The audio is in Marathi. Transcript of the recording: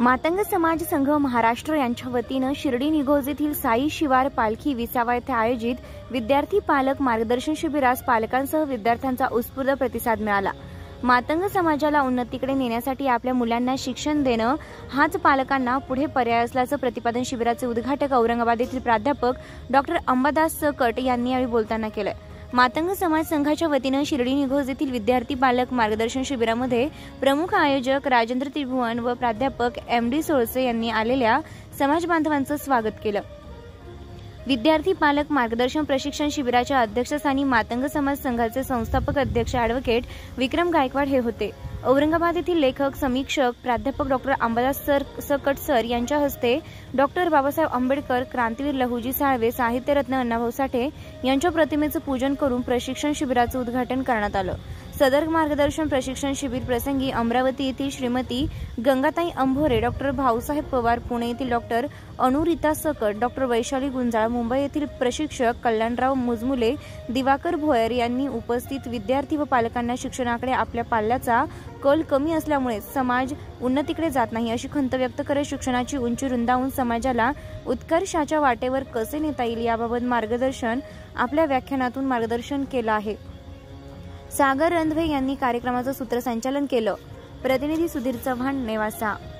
मातंग समाज संघ महाराष्ट्र यांच्या वतीनं शिर्डी निघोज येथील साई शिवार पालखी विसावा येथे आयोजित विद्यार्थी पालक मार्गदर्शन शिबिरास पालकांसह विद्यार्थ्यांचा उत्स्फूर्त प्रतिसाद मिळाला। मातंग समाजाला उन्नतीकडे नेण्यासाठी आपल्या मुलांना शिक्षण देणं हाच पालकांना पुढे पर्याय असल्याचं प्रतिपादन शिबिराचे उद्घाटक औरंगाबाद येथील प्राध्यापक डॉक्टर अंबादास सकट यांनी यावेळी बोलताना केलं। मातंग समाज संघाच्या वतीनं शिर्डी निघोज येथील विद्यार्थी पालक मार्गदर्शन शिबिरामध्ये प्रमुख आयोजक राजेंद्र त्रिभुवन व प्राध्यापक MD सोळसे यांनी आलेल्या समाज बांधवांचं स्वागत केलं। विद्यार्थी पालक मार्गदर्शन प्रशिक्षण शिबिराच्या अध्यक्षस्थानी मातंग समाज संघाचे संस्थापक अध्यक्ष ॲडव्होकेट विक्रम गायकवाड हे होते। औरंगाबाद येथील लेखक समीक्षक प्राध्यापक डॉक्टर अंबादास सकट सर यांच्या हस्ते डॉक्टर बाबासाहेब आंबेडकर, क्रांतीवीर लहुजी साळवे, साहित्यरत्न अण्णाभाऊ साठे यांच्या प्रतिमेचं पूजन करून प्रशिक्षण शिबिराचं उद्घाटन करण्यात आलं। सदर मार्गदर्शन प्रशिक्षण शिबिर प्रसंगी अमरावती येथील श्रीमती गंगाताई अंभोरे, डॉक्टर भाऊसाहेब पवार, पुणे येथील डॉक्टर अनुरिता सकट, डॉक्टर वैशाली गुंजाळ, मुंबई येथील प्रशिक्षक कल्याणराव मुजमुले, दिवाकर भोयर यांनी उपस्थित विद्यार्थी व पालकांना शिक्षणाकडे आपल्या पाल्याचा कल कमी असल्यामुळे समाज उन्नतीकडे जात नाही अशी खंत व्यक्त करत शिक्षणाची उंची रुंदावून समाजाला उत्कर्षाच्या वाटेवर कसे नेता येईल याबाबत मार्गदर्शन आपल्या व्याख्यानातून मार्गदर्शन केलं आहे। सागर रंधवे यांनी कार्यक्रमाचं सूत्रसंचालन केलं। प्रतिनिधी सुधीर चव्हाण, नेवासा।